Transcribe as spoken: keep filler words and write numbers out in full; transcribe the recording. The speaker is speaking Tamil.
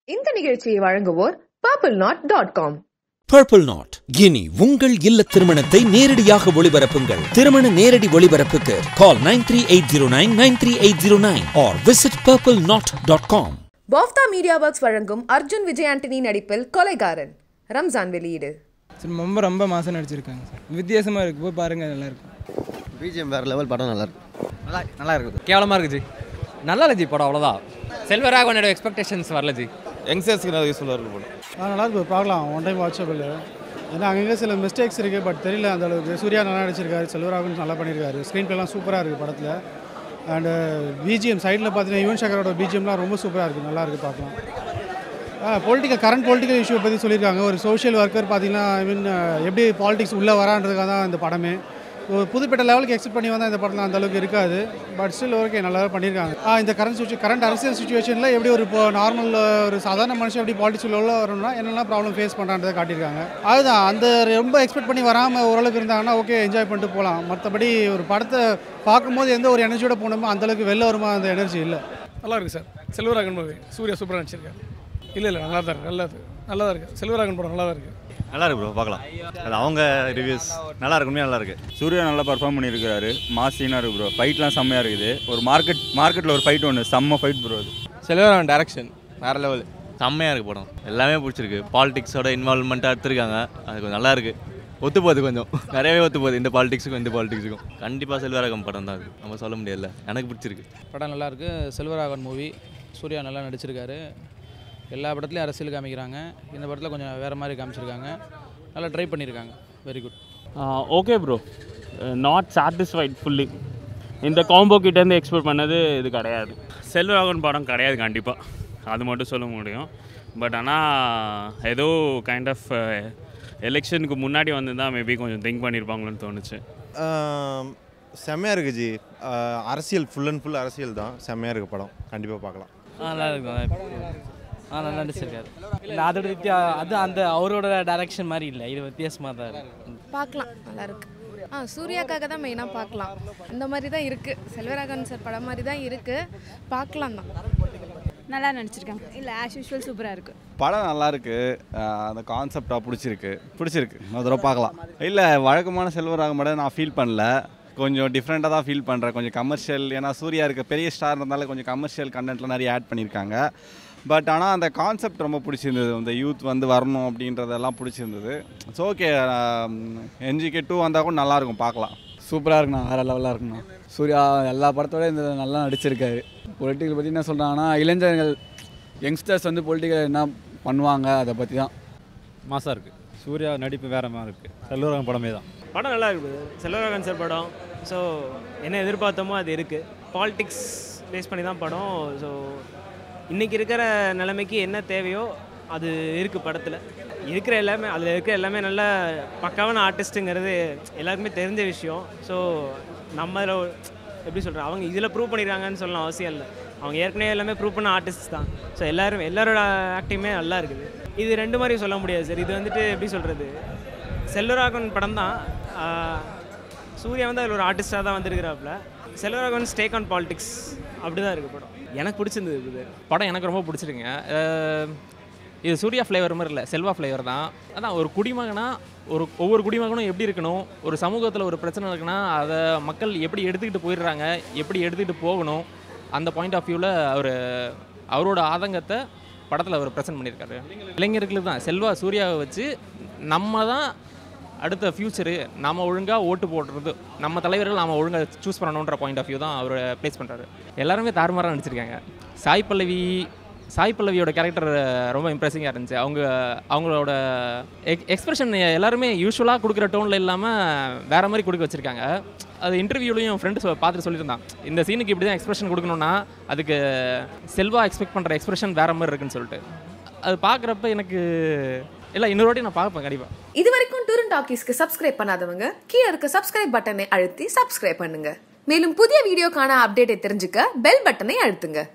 இந்த நிகழ்ச்சியை வழங்குவோர் purple knot dot com. Purple knot இனி உங்கள் இல்ல திருமணத்தை நேரடியாக ஒளிபரப்புங்கள். திருமண நேரடி ஒளிபரப்புக்கு call nine three eight zero nine nine three eight zero nine or visit purple knot dot com. Bafta media works வழங்கும் அர்ஜுன் விஜய் ஆண்டனி நடிப்பில் கொலைகாரன் ரம்ஜான் வெளியீடு. ரொம்ப ரொம்ப மாசம் நடிச்சிருக்காங்க சார். வித்தியாசமாக இருக்குது, போய் பாருங்கள், நல்லா இருக்கும். பிஜிஎம் வேறு லெவல், படம் நல்லா இருக்கு. நல்லா நல்லா இருக்குது. கேவலமாக இருக்குது ஜி. நல்லா இல்லை ஜி படம், அவ்வளோதான். செல்வராகவனோட எக்ஸ்பெக்டேஷன்ஸ் வரல ஜி. யங்ஸ்டர்ஸ்க்கு நல்லா யூஸ்ஃபுல்லாக இருக்கும் படம். ஆ நல்லா இருக்கும், பார்க்கலாம். One time watchable. ஏன்னா அங்கங்கே சில மிஸ்டேக்ஸ் இருக்குது, பட் தெரியல அந்த அளவுக்கு. சூர்யா நல்லா நடிச்சிருக்காரு, செல்வராகவன் நல்லா பண்ணியிருக்காரு. ஸ்க்ரீன் பிளேலாம் சூப்பராக இருக்குது படத்தில். அண்டு பிஜிஎம் சைடில் பார்த்தீங்கன்னா யுவன் சங்கரோட பிஜிஎம்லாம் ரொம்ப சூப்பராக இருக்குது, நல்லா இருக்குது, பார்க்கலாம். ஆ பொலிட்டிக்கல் கரண்ட் பொலிட்டிக்கல் இஷ்யூ பற்றி சொல்லியிருக்காங்க. ஒரு சோஷியல் ஒர்க்கர் பார்த்தீங்கன்னா ஐ மீன் எப்படி பாலிடிக்ஸ் உள்ளே வரான்றதுக்காக தான் இந்த படமே. ஒரு புதுப்பேட்ட லெவலுக்கு எக்ஸ்பெக்ட் பண்ணி வந்தால் இந்த படத்தில் அந்த அளவுக்கு இருக்காது, பட் ஸ்டில் ஓகே, நல்லா பண்ணியிருக்காங்க. ஆ இந்த கரண்ட் சுச்சுவேஷன் கரண்ட் அரசியல் சுச்சுவேஷனில் எப்படி ஒரு இப்போ நார்மல் ஒரு சாதாரண மனுஷன் எப்படி பாலிடிக்ஸ் உள்ள வரணும்னா என்னெல்லாம் ப்ராப்ளம் ஃபேஸ் பண்ணுறான்றதை காட்டியிருக்காங்க. அதுதான் அந்த ரொம்ப எக்ஸ்பெக்ட் பண்ணி வராமல் ஓரளவுக்கு இருந்தாங்கன்னா ஓகே, என்ஜாய் பண்ணிட்டு போகலாம். மற்றபடி ஒரு படத்தை பார்க்கும்போது எந்த ஒரு எனர்ஜியோட போனோமோ அந்தளவுக்கு வெளில வருமா அந்த எனர்ஜி இல்லை. நல்லா இருக்குது சார். செல்வராகவன் மூவி சூர்யா சூப்பராக நடிச்சிருக்காரு. இல்லை இல்லை நல்லா தான் இருக்குது, நல்லா இருக்குது, நல்லா தான் இருக்குது. செல்வராகவன் படம் நல்லா தான் இருக்குது. நல்லா இருக்கு ப்ரோ, பார்க்கலாம். அது அவங்க ரிவ்யூஸ் நல்லா இருக்குமே, நல்லா இருக்கு. சூர்யா நல்லா பர்ஃபார்ம் பண்ணியிருக்காரு. மாஸ் சீனாக இருக்குது ப்ரோ. ஃபைட்லாம் செம்மையாக இருக்குது. ஒரு மார்க்கெட் மார்க்கெட்டில் ஒரு ஃபைட் ஒன்று செம்ம ஃபைட் ப்ரோ. அது செல்வராகவன் டைரக்ஷன் வேறு லெவல், செம்மையாக இருக்குது படம். எல்லாமே பிடிச்சிருக்கு. பாலிடிக்ஸோட இன்வால்மெண்ட்டாக எடுத்துருக்காங்க, அது கொஞ்சம் நல்லா இருக்குது. ஒத்து போகுது, கொஞ்சம் நிறையவே ஒத்து போகுது இந்த பாலிடிக்ஸுக்கும் இந்த பாலிடிக்ஸுக்கும். கண்டிப்பாக செல்வராகவன் படம் தான் அது, நம்ம சொல்ல முடியல. எனக்கு பிடிச்சிருக்கு படம், நல்லாயிருக்கு. செல்வராகவன் மூவி, சூர்யா நல்லா நடிச்சிருக்காரு. எல்லா படத்துலையும் அரசியல் காமிக்கிறாங்க, இந்த படத்தில் கொஞ்சம் வேறு மாதிரி காமிச்சிருக்காங்க, நல்லா ட்ரை பண்ணியிருக்காங்க. Very good. Okay bro, not satisfied fully. இந்த காம்போ கிட்டேருந்து எக்ஸ்பெக்ட் பண்ணது இது கிடையாது. செல்வராகவன் படம் கிடையாது கண்டிப்பாக, அது மட்டும் சொல்ல முடியும். பட் ஆனால் ஏதோ கைண்ட் ஆஃப் எலெக்ஷனுக்கு முன்னாடி வந்து தான் மேபி கொஞ்சம் திங்க் பண்ணியிருப்பாங்களோன்னு தோணுச்சு. செம்மையாக இருக்குது ஜி. அரசியல் ஃபுல் அண்ட் ஃபுல் அரசியல் தான். செம்மையாக இருக்குது படம், கண்டிப்பாக பார்க்கலாம். நல்லா இருக்கும். ஆ நல்லா நடிச்சிருக்காரு. இல்லை அதோட வித்தியா அது அந்த அவரோட டைரக்ஷன் மாதிரி இல்லை, இது வித்தியாசமாக தான் இருக்குது. பார்க்கலாம், நல்லா இருக்கு. ஆ சூர்யாக்காக தான் மெயினாக பார்க்கலாம். அந்த மாதிரி தான் இருக்குது. செல்வராகவன் சார் படம் மாதிரி தான் இருக்குது, பார்க்கலாம் தான். நல்லா நடிச்சிருக்காங்க. இல்லை ஆஸ் யூஷுவல் சூப்பராக இருக்குது. படம் நல்லா இருக்குது. அந்த கான்செப்டாக பிடிச்சிருக்கு பிடிச்சிருக்கு நான் தடவை பார்க்கலாம். இல்லை வழக்கமான செல்வராகவன் படம் நான் ஃபீல் பண்ணல, கொஞ்சம் டிஃப்ரெண்ட்டாக தான் ஃபீல் பண்ணுறேன். கொஞ்சம் கமர்ஷியல், ஏன்னா சூர்யா இருக்க பெரிய ஸ்டார் இருந்தால கொஞ்சம் கமர்ஷியல் கண்டென்ட்லாம் நிறைய ஆட் பண்ணியிருக்காங்க. பட் ஆனால் அந்த கான்செப்ட் ரொம்ப பிடிச்சிருந்தது. அந்த யூத் வந்து வரணும் அப்படின்றதெல்லாம் பிடிச்சிருந்தது. ஸோ ஓகே, என்ஜிகே டூ வந்தால் கூட நல்லாயிருக்கும், பார்க்கலாம். சூப்பராக இருக்குண்ணா, வேறு லெவலாக இருக்குண்ணா. சூர்யா எல்லா படத்தோட இந்த நல்லா நடிச்சிருக்காரு. பொலிட்டிக்கல் பற்றி என்ன சொல்கிறாங்கன்னா, இளைஞர்கள் யங்ஸ்டர்ஸ் வந்து பொலிட்டிக்கல் என்ன பண்ணுவாங்க அதை பற்றி தான். மாசாக இருக்குது. சூர்யா நடிப்பு வேறு மாதிரி இருக்குது. செல்வராகவன் படமே தான். படம் நல்லா இருக்குது. செல்வராகவன் சார் படம். ஸோ என்ன எதிர்பார்த்தோமோ அது இருக்குது. பாலிடிக்ஸ் பேஸ் பண்ணி தான் படம். ஸோ இன்றைக்கி இருக்கிற நிலைமைக்கு என்ன தேவையோ அது இருக்குது படத்தில். இருக்கிற எல்லாமே அதில் இருக்கிற எல்லாமே நல்ல பக்காவான ஆர்டிஸ்ட்டுங்கிறது எல்லாருக்குமே தெரிஞ்ச விஷயம். ஸோ நம்ம எப்படி சொல்கிறோம், அவங்க இதில் ப்ரூவ் பண்ணியிருக்காங்கன்னு சொல்லலாம் அவசியம் இல்லை. அவங்க ஏற்கனவே எல்லாமே ப்ரூவ் பண்ண ஆர்டிஸ்ட் தான். ஸோ எல்லோரும் எல்லாரோட ஆக்டிங்குமே நல்லா இருக்குது. இது ரெண்டு மாதிரி சொல்ல முடியாது சார். இது வந்துட்டு எப்படி சொல்கிறது, செல்வராகவன் படம் தான். சூர்யா வந்து அதில் ஒரு ஆர்டிஸ்டாக தான் வந்துருக்கிறாப்புல. செல்வராகவன் ஸ்டேக் ஆன் பாலிடிக்ஸ் அப்படி தான் இருக்குது படம். எனக்கு பிடிச்சிருந்தது இது படம், எனக்கு ரொம்ப பிடிச்சிருக்குங்க. இது சூர்யா ஃப்ளேவர் மாதிரி இல்லை, செல்வா ஃப்ளேவர் தான். அதான் ஒரு குடிமகனா ஒரு ஒவ்வொரு குடிமகனும் எப்படி இருக்கணும், ஒரு சமூகத்தில் ஒரு பிரச்சனை இருக்குன்னா அதை மக்கள் எப்படி எடுத்துக்கிட்டு போயிடுறாங்க, எப்படி எடுத்துக்கிட்டு போகணும், அந்த பாயிண்ட் ஆஃப் வியூவில் அவர் அவரோட ஆதங்கத்தை படத்தில் அவர் ப்ரெசென்ட் பண்ணியிருக்காரு. இளைஞர்களுக்கு தான் செல்வா சூர்யாவை வச்சு நம்ம தான் அடுத்த ஃப்யூச்சரு, நம்ம ஒழுங்காக ஓட்டு போடுறது, நம்ம தலைவர்கள் நாம் ஒழுங்காக சூஸ் பண்ணணுன்ற பாயிண்ட் ஆஃப் வியூ தான் அவர் ப்ளேஸ் பண்ணுறாரு. எல்லாருமே தாறுமாறாக நடிச்சிருக்காங்க. சாய் பல்லவி சாய் பல்லவியோட கேரக்டர் ரொம்ப இம்ப்ரெசிங்காக இருந்துச்சு. அவங்க அவங்களோட எக் எக்ஸ்பிரஷன் எல்லாருமே யூஸ்வலாக கொடுக்குற டோனில் இல்லாமல் வேறு மாதிரி கொடுக்க வச்சுருக்காங்க. அது இன்டர்வியூலையும் என் ஃப்ரெண்டு பார்த்துட்டு சொல்லியிருந்தான், இந்த சீனுக்கு இப்படி தான் எக்ஸ்பிரஷன் கொடுக்கணுன்னா அதுக்கு செல்வா எக்ஸ்பெக்ட் பண்ணுற எக்ஸ்பிரஷன் வேறு மாதிரி இருக்குன்னு சொல்லிட்டு அது பார்க்குறப்ப எனக்கு இல்லை இன்னொரு வாட்டி நான் பார்ப்பேன் கண்டிப்பாக. இது வரைக்கும் டூரன் டாக்கீஸ்க்கு சப்ஸ்கிரைப் பண்ணாதவங்க கீழே இருக்க சப்ஸ்கிரைப் பட்டனை அழுத்தி சப்ஸ்கிரைப் பண்ணுங்க. மேலும் புதிய வீடியோக்கான அப்டேட்டை தெரிஞ்சுக்க பெல் பட்டனை அழுத்துங்க.